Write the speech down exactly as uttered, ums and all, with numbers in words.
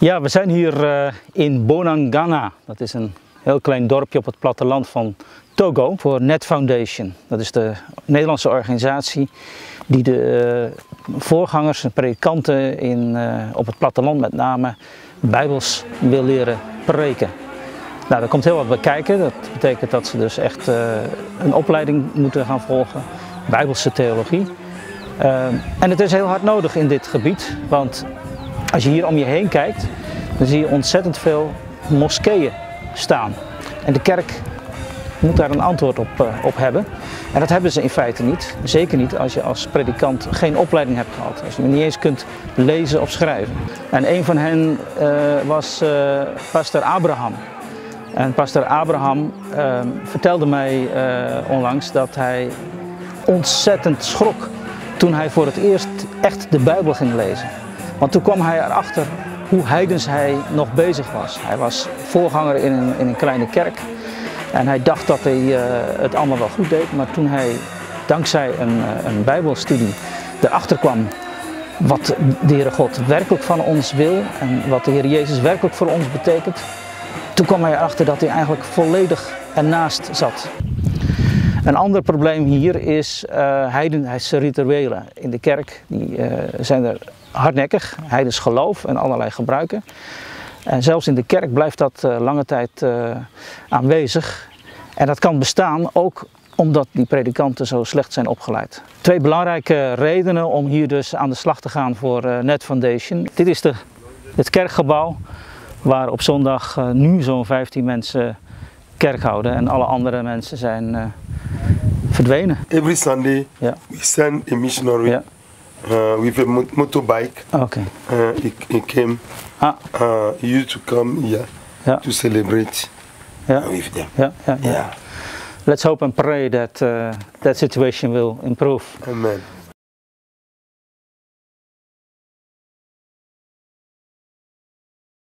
Ja, we zijn hier uh, in Bonangana. Dat is een heel klein dorpje op het platteland van Togo voor Net Foundation. Dat is de Nederlandse organisatie die de uh, voorgangers en predikanten in, uh, op het platteland met name Bijbels wil leren preken. Nou, daar komt heel wat bij kijken. Dat betekent dat ze dus echt uh, een opleiding moeten gaan volgen, Bijbelse theologie. Uh, en het is heel hard nodig in dit gebied, want als je hier om je heen kijkt, dan zie je ontzettend veel moskeeën staan. En de kerk moet daar een antwoord op, uh, op hebben. En dat hebben ze in feite niet. Zeker niet als je als predikant geen opleiding hebt gehad. Als je niet eens kunt lezen of schrijven. En een van hen uh, was uh, pastor Abraham. En pastor Abraham uh, vertelde mij uh, onlangs dat hij ontzettend schrok toen hij voor het eerst echt de Bijbel ging lezen. Want toen kwam hij erachter hoe heidens hij nog bezig was. Hij was voorganger in een, in een kleine kerk en hij dacht dat hij uh, het allemaal wel goed deed. Maar toen hij dankzij een, uh, een Bijbelstudie erachter kwam wat de Heere God werkelijk van ons wil en wat de Heer Jezus werkelijk voor ons betekent, toen kwam hij erachter dat hij eigenlijk volledig ernaast zat. Een ander probleem hier is uh, heidense rituelen in de kerk. Die uh, zijn er hardnekkig, heidens geloof en allerlei gebruiken. En zelfs in de kerk blijft dat uh, lange tijd uh, aanwezig. En dat kan bestaan ook omdat die predikanten zo slecht zijn opgeleid. Twee belangrijke redenen om hier dus aan de slag te gaan voor uh, Net Foundation. Dit is de, het kerkgebouw waar op zondag uh, nu zo'n vijftien mensen kerk houden en alle andere mensen zijn uh, verdwenen. Every Sunday yeah. we send a missionary yeah. uh, with a mo motorbike. Okay. Uh, he, he came. Ah. Uh, he used to come here yeah. to celebrate yeah. with them. Yeah, yeah, yeah. Yeah. Let's hope and pray that uh, that situation will improve. Amen.